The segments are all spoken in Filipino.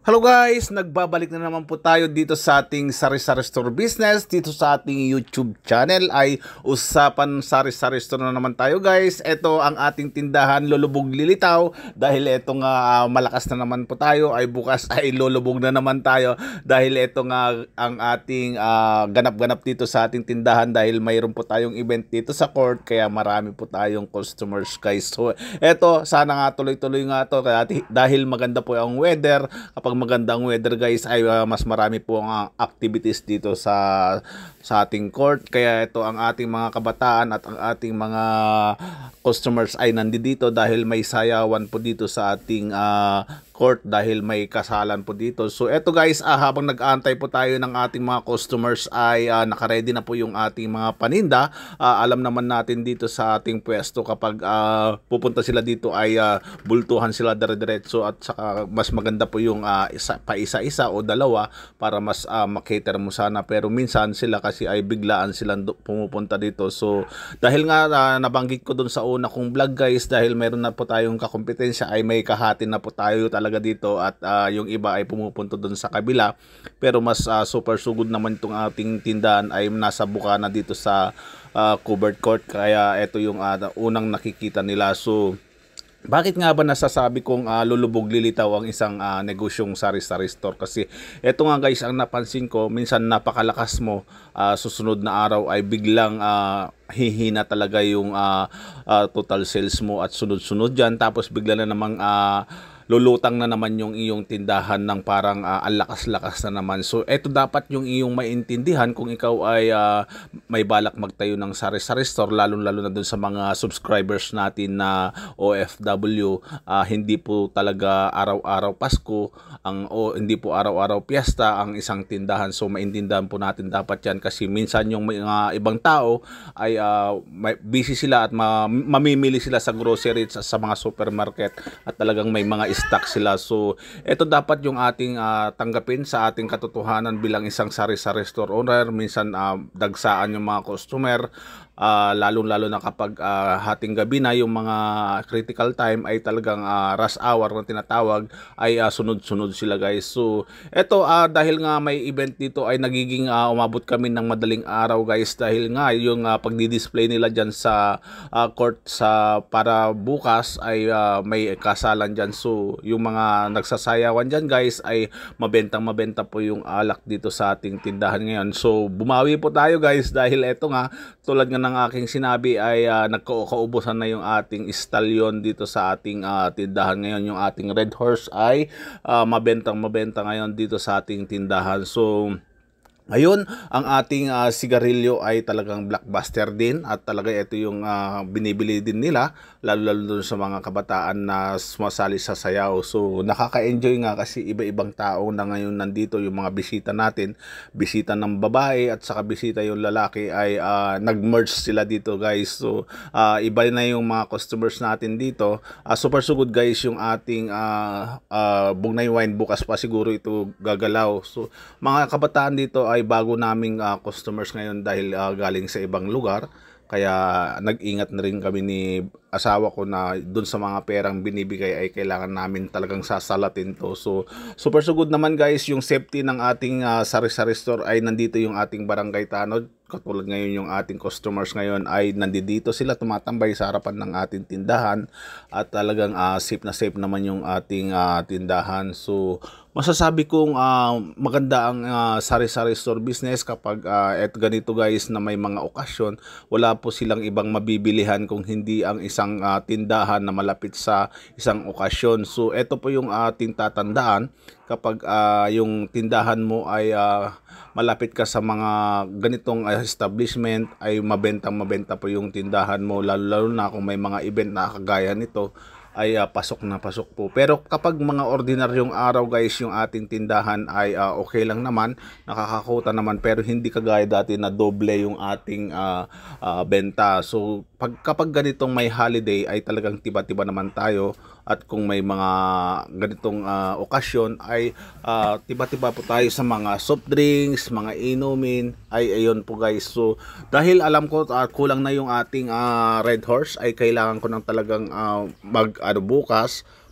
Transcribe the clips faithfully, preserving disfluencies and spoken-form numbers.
Hello guys! Nagbabalik na naman po tayo dito sa ating Sari-Sari Store Business. Dito sa ating YouTube channel ay usapan Sari-Sari Store na naman tayo guys. Ito ang ating tindahan Lulubog Lilitaw. Dahil ito nga uh, malakas na naman po tayo ay bukas ay lulubog na naman tayo. Dahil ito nga ang ating uh, ganap-ganap dito sa ating tindahan. Dahil mayroon po tayong event dito sa court. Kaya marami po tayong customers guys. So ito sana nga tuloy-tuloy nga to. Kaya, dahil maganda po ang weather. Kapag magandang weather guys ay uh, mas marami po ang uh, activities dito sa sa ating court, kaya ito ang ating mga kabataan at ang ating mga customers ay nandito dahil may sayawan po dito sa ating uh, court dahil may kasalan po dito. So eto guys, ah, habang nag-aantay po tayo ng ating mga customers ay uh, naka-ready na po yung ating mga paninda. Uh, alam naman natin dito sa ating pwesto kapag uh, pupunta sila dito ay uh, bultuhan sila dire-diretso at saka mas maganda po yung uh, isa, pa isa-isa o dalawa para mas uh, makater mo sana, pero minsan sila kasi ay biglaan silang pumupunta dito. So dahil nga uh, nabanggit ko dun sa una kong vlog guys, dahil meron na po tayong kakompetensya ay may kahati na po tayo talaga dito at uh, yung iba ay pumupunta dun sa kabila, pero mas uh, super sugod naman itong ating tindahan ay nasa bukana dito sa uh, covered court, kaya ito yung uh, unang nakikita nila. So bakit nga ba nasasabi kong uh, lulubog lilitaw ang isang uh, negosyong sari-sari store? Kasi eto nga guys ang napansin ko, minsan napakalakas mo, uh, susunod na araw ay biglang uh, hihina talaga yung uh, uh, total sales mo at sunod-sunod dyan, tapos bigla na namang uh, lulutang na naman yung iyong tindahan ng parang uh, ang lakas-lakas na naman. So eto dapat yung iyong maintindihan kung ikaw ay uh, may balak magtayo ng sari-sari store, lalong-lalo na dun sa mga subscribers natin na O F W. Uh, hindi po talaga araw-araw Pasko ang o hindi po araw-araw piyesta ang isang tindahan. So maintindihan po natin dapat yan, kasi minsan yung mga ibang tao ay uh, may, busy sila at ma mamimili sila sa grocery at sa mga supermarket at talagang may mga stock sila. So ito dapat yung ating uh, tanggapin sa ating katotohanan bilang isang sari-sari store owner. Minsan uh, dagsaan yung mga customer, uh, lalong-lalo na kapag uh, hating gabi na, yung mga critical time ay talagang uh, rush hour na tinatawag ay uh, sunod-sunod sila guys. So ito uh, dahil nga may event dito ay nagiging uh, umabot kami ng madaling araw guys, dahil nga yung uh, pagdi-display nila dyan sa uh, court sa para bukas ay uh, may kasalan dyan. So yung mga nagsasayawan dyan guys ay mabentang mabenta po yung alak dito sa ating tindahan ngayon. So bumawi po tayo guys, dahil eto nga tulad nga ng aking sinabi ay uh, nagkaubusan na yung ating stallion dito sa ating uh, tindahan ngayon. Yung ating red horse ay uh, mabentang mabenta ngayon dito sa ating tindahan. So ngayon, ang ating uh, sigarilyo ay talagang blockbuster din at talaga ito yung uh, binibili din nila, lalo-lalo sa mga kabataan na sumasali sa sayaw. So nakaka-enjoy nga kasi iba-ibang tao na ngayon nandito, yung mga bisita natin, bisita ng babae at saka bisita yung lalaki ay uh, nag-merge sila dito guys. So uh, iba na yung mga customers natin dito. Uh, super sugod guys yung ating uh, uh, Bugnay Wine, bukas pa siguro ito gagalaw. So mga kabataan dito ay bago naming uh, customers ngayon dahil uh, galing sa ibang lugar, kaya nag-ingat na rin kami ni asawa ko na dun sa mga perang binibigay ay kailangan namin talagang sasalatin to. So super so good naman guys yung safety ng ating uh, sari-sari store ay nandito yung ating barangay tanod. Katulad ngayon yung ating customers ngayon ay nandito sila tumatambay sa harapan ng ating tindahan at talagang uh, safe na safe naman yung ating uh, tindahan. So masasabi kong uh, maganda ang uh, sari-sari store business kapag uh, et ganito guys na may mga okasyon. Wala po silang ibang mabibilihan kung hindi ang isang uh, tindahan na malapit sa isang okasyon. So ito po yung ating tatandaan kapag uh, yung tindahan mo ay uh, malapit ka sa mga ganitong uh, establishment ay mabentang mabenta po yung tindahan mo, lalo-lalo na kung may mga event na kagaya nito ay uh, pasok na pasok po. Pero kapag mga ordinaryong araw guys yung ating tindahan ay uh, okay lang naman, nakakakuta naman, pero hindi kagaya dati na doble yung ating uh, uh, benta. So pag, kapag ganitong may holiday ay talagang tiba-tiba naman tayo, at kung may mga ganitong uh, okasyon ay uh, tiba-tiba po tayo sa mga soft drinks, mga inumin, ay ayon po guys. So dahil alam ko uh, kulang na yung ating uh, red horse ay kailangan ko nang talagang uh, mag ano bukas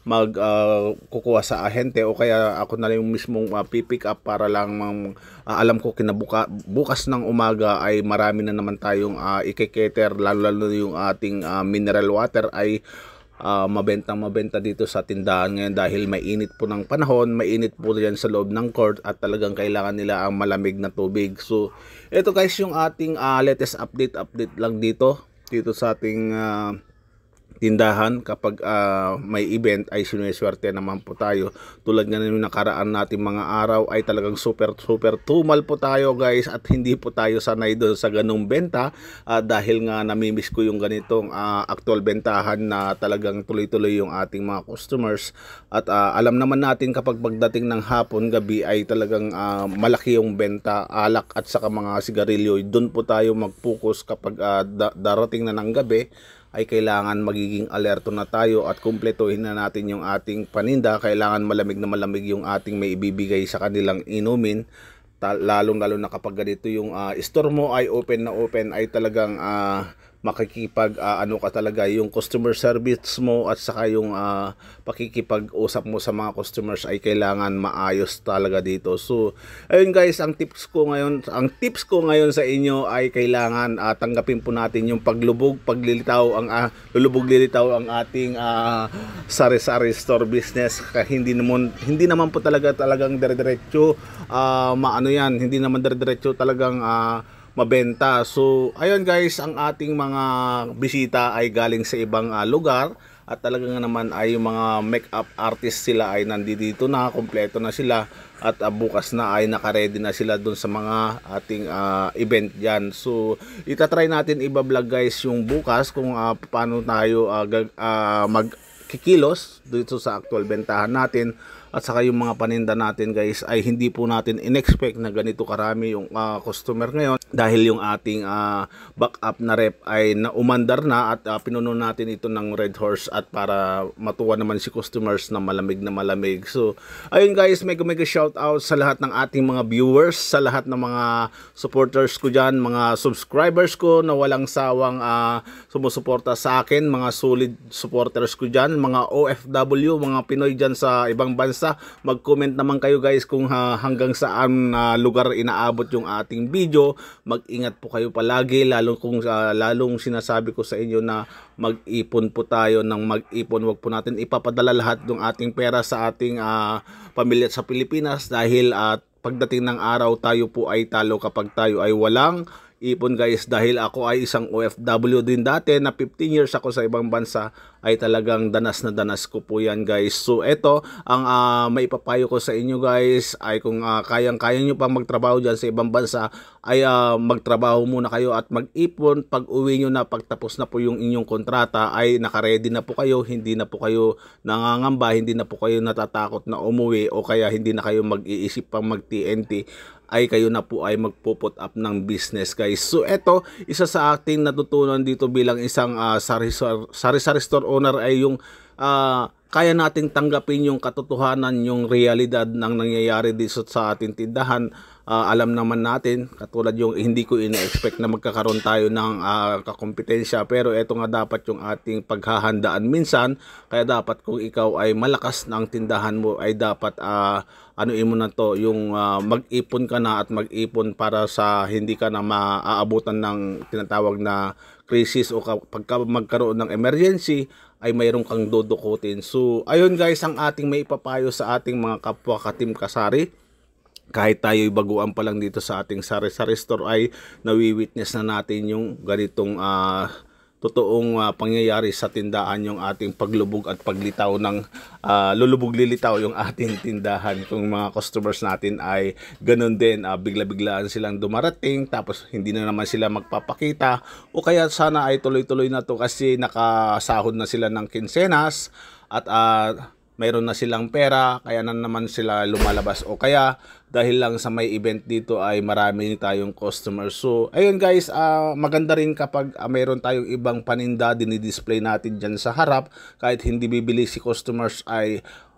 mag uh, kukuha sa ahente, o kaya ako na lang yung mismong uh, pipick up para lang mang, uh, alam ko kinabuka bukas ng umaga ay marami na naman tayong uh, ikiketer, lalo lalo yung ating uh, mineral water ay uh, mabentang mabenta dito sa tindahan ngayon dahil mainit po ng panahon, mainit po yan sa loob ng court at talagang kailangan nila ang malamig na tubig. So ito guys yung ating uh, latest update update lang dito dito sa ating uh, tindahan. Kapag uh, may event ay sinuwerte naman po tayo. Tulad nga ng nakaraan natin mga araw ay talagang super super tumal po tayo guys, at hindi po tayo sanay doon sa ganung benta uh, dahil nga namimiss ko yung ganitong uh, actual bentahan na talagang tuloy-tuloy yung ating mga customers. At uh, alam naman natin kapag pagdating ng hapon gabi ay talagang uh, malaki yung benta, alak at saka mga sigarilyo. Doon po tayo mag-focus kapag uh, da darating na ng gabi ay kailangan magiging alerto na tayo at kumpletuhin na natin yung ating paninda. Kailangan malamig na malamig yung ating may ibibigay sa kanilang inumin. Lalong lalo na kapag ganito yung uh, store mo ay open na open, ay talagang uh, makikipag uh, ano ka talaga, yung customer service mo at saka yung uh, pakikipag-usap mo sa mga customers ay kailangan maayos talaga dito. So ayun guys, ang tips ko ngayon, ang tips ko ngayon sa inyo ay kailangan uh, tanggapin po natin yung paglubog, paglilitaw, ang uh, lulubog lilitaw ang ating uh, sari-sari store business. Kaya hindi naman hindi naman po talaga talagang dire-diretso uh, maano yan, hindi naman dire-diretso talagang uh, mabenta. So ayun guys, ang ating mga bisita ay galing sa ibang uh, lugar at talagang naman ay yung mga makeup artist sila ay nandito na, kompleto na sila at uh, bukas na ay naka-ready na sila dun sa mga ating uh, event dyan. So itatry natin i-vlog guys yung bukas kung uh, paano tayo uh, uh, magkikilos dito sa actual bentahan natin. At saka yung mga paninda natin guys ay hindi po natin in-expect na ganito karami yung uh, customer ngayon dahil yung ating uh, backup na rep ay naumandar na at uh, pinuno natin ito ng Red Horse at para matuwa naman si customers na malamig na malamig. So ayun guys, mega mega shout out sa lahat ng ating mga viewers, sa lahat ng mga supporters ko dyan, mga subscribers ko na walang sawang uh, sumusuporta sa akin, mga solid supporters ko dyan, mga O F W, mga Pinoy dyan sa ibang bansa. Mag-comment naman kayo guys kung uh, hanggang saan uh, lugar inaabot yung ating video. Mag-ingat po kayo palagi, lalo kung uh, lalong sinasabi ko sa inyo na mag-ipon po tayo ng mag-ipon. Wag po natin ipapadala lahat ng ating pera sa ating uh, pamilya sa Pilipinas dahil at uh, pagdating ng araw tayo po ay talo kapag tayo ay walang ipon guys. Dahil ako ay isang O F W din dati na fifteen years ako sa ibang bansa, ay talagang danas na danas ko po yan guys. So eto ang uh, maipapayo ko sa inyo guys ay kung uh, kayang-kaya nyo pang magtrabaho dyan sa ibang bansa ay uh, magtrabaho muna kayo at mag-ipon. Pag uwi nyo na, pagtapos na po yung inyong kontrata ay nakaredy na po kayo, hindi na po kayo nangangamba, hindi na po kayo natatakot na umuwi o kaya hindi na kayo mag-iisip pang mag-T N T, ay kayo na po ay magpo-put up ng business guys. So eto, isa sa ating natutunan dito bilang isang uh, sari-sari store owner ay yung uh, kaya nating tanggapin yung katotohanan, yung realidad ng nangyayari dito sa ating tindahan. Uh, alam naman natin, katulad yung hindi ko ina-expect na magkakaroon tayo ng uh, kakompetensya, pero ito nga dapat yung ating paghahandaan minsan. Kaya dapat kung ikaw ay malakas ng tindahan mo ay dapat uh, anuin mo na to, yung uh, mag-ipon ka na at mag-ipon para sa hindi ka na maaabutan ng tinatawag na crisis o pagka magkaroon ng emergency ay mayroon kang dudukutin. So ayun guys, ang ating may ipapayo sa ating mga kapwa ka-team kasari. Kahit tayo'y baguan pa lang dito sa ating sari-sari store ay nawi-witness na natin yung ganitong uh, totoong uh, pangyayari sa tindahan, yung ating paglubog at paglitaw ng uh, lulubog-lilitaw yung ating tindahan. Kung mga customers natin ay ganun din, uh, bigla-biglaan silang dumarating tapos hindi na naman sila magpapakita, o kaya sana ay tuloy-tuloy na to kasi nakasahod na sila ng kinsenas at uh, mayroon na silang pera, kaya na naman sila lumalabas, o kaya dahil lang sa may event dito ay marami tayong customers. So ayun guys, uh, maganda rin kapag uh, mayroon tayong ibang paninda dinidisplay natin dyan sa harap, kahit hindi bibili si customers ay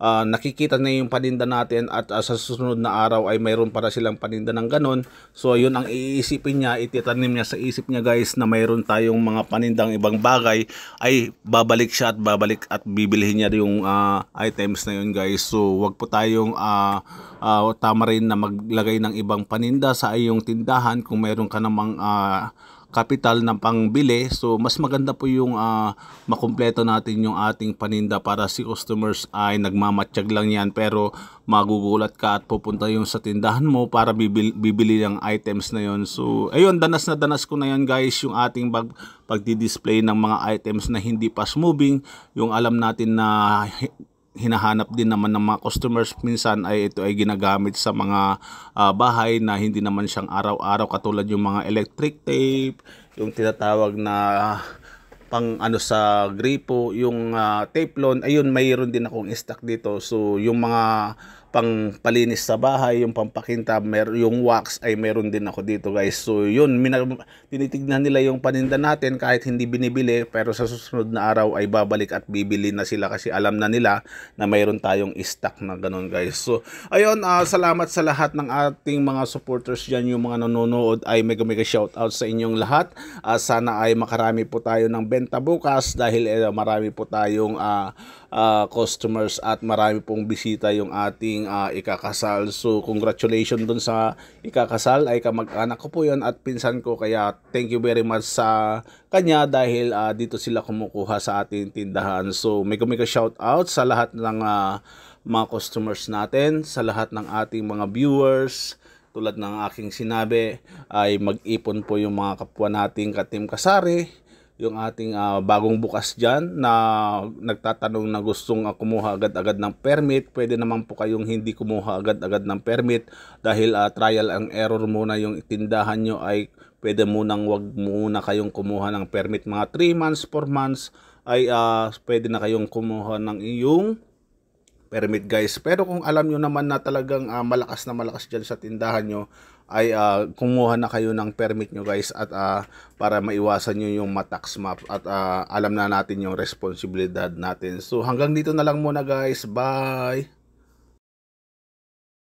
uh, nakikita na yung paninda natin at uh, sa susunod na araw ay mayroon para silang paninda ng ganon. So yun ang iisipin niya, ititanim niya sa isip niya guys na mayroon tayong mga panindang ibang bagay, ay babalik siya at babalik at bibilihin niya yung uh, items na yun guys. So wag po tayong uh, uh, tama rin na maglagay ng ibang paninda sa iyong tindahan kung mayroon ka namang uh, kapital ng pangbili. So mas maganda po yung uh, makumpleto natin yung ating paninda para si customers ay nagmamatsyag lang yan, pero magugulat ka at pupunta yung sa tindahan mo para bibili, bibili ng items na yon. So ayun, danas na danas ko na yan guys, yung ating pag, pagdi-display ng mga items na hindi fast moving, yung alam natin na hinahanap din naman ng mga customers. Minsan ay ito ay ginagamit sa mga uh, bahay na hindi naman siyang araw-araw, katulad yung mga electric tape, yung tinatawag na uh, pang ano sa gripo, yung uh, teflon, ayun mayroon din akong stock dito. So yung mga pang palinis sa bahay, yung pampakintab, mer yung wax ay meron din ako dito guys. So yun, tinitignan nila yung paninda natin kahit hindi binibili, pero sa susunod na araw ay babalik at bibili na sila kasi alam na nila na mayroon tayong stock na ganun guys. So ayun, uh, salamat sa lahat ng ating mga supporters dyan, yung mga nanonood, ay mega mega shout out sa inyong lahat. Uh, sana ay makarami po tayo ng benta bukas dahil eh, marami po tayong uh, uh, customers at marami pong bisita yung ating uh, ikakasal. So congratulations dun sa ikakasal, ay kamag-anak ko po yun at pinsan ko, kaya thank you very much sa kanya dahil uh, dito sila kumukuha sa ating tindahan. So mega mega shout out sa lahat ng uh, mga customers natin, sa lahat ng ating mga viewers. Tulad ng aking sinabi, ay mag-ipon po yung mga kapwa nating ka-Team Kasari, yung ating uh, bagong bukas dyan na nagtatanong na gustong uh, kumuha agad-agad ng permit. Pwede naman po kayong hindi kumuha agad-agad ng permit dahil uh, trial and error muna yung tindahan nyo, ay pwede munang wag muna kayong kumuha ng permit. Mga three months, four months ay uh, pwede na kayong kumuha ng iyong permit guys. Pero kung alam nyo naman na talagang uh, malakas na malakas dyan sa tindahan nyo, ay uh, kumuha na kayo ng permit nyo guys, at uh, para maiwasan nyo yung matax map at uh, alam na natin yung responsibilidad natin. So hanggang dito na lang muna guys, bye!